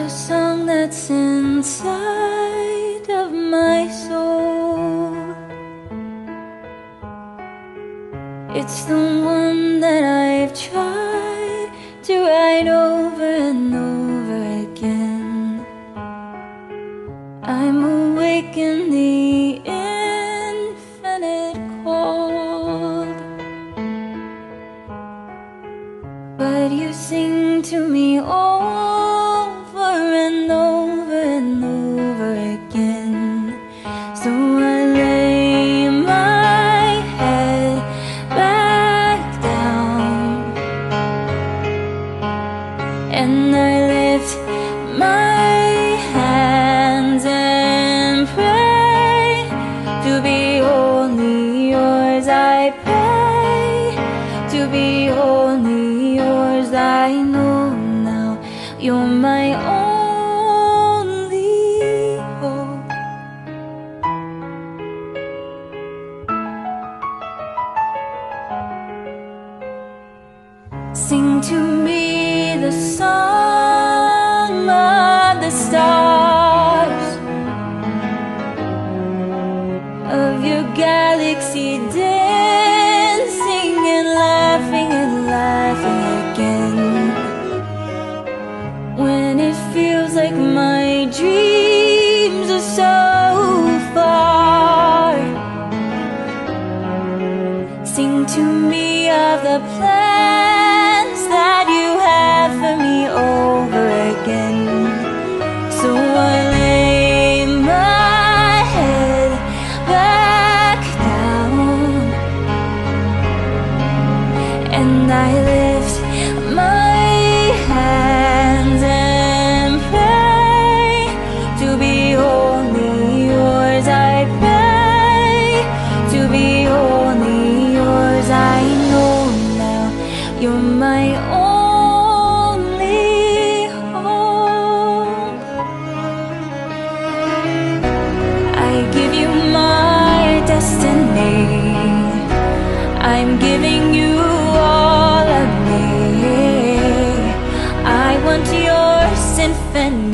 the song that's inside of my soul. It's the one that I've tried to write over and over again. I'm awake in the infinite cold, but you sing to me over and over and over again. So I lay my head back down and I lift my hands and pray to be only yours. I pray to be only yours. I know now you're my only hope. Sing to me the song of the stars, of your galaxy dancing and laughing again. When it feels like my dreams are so far, sing to me of the plans that you have for me over again. So I lay my head back down and I lift my hands and pray to be only yours. I pray to be only yours. I know now you're my only hope. I give you my destiny. I'm giving you all of me. I want your symphony.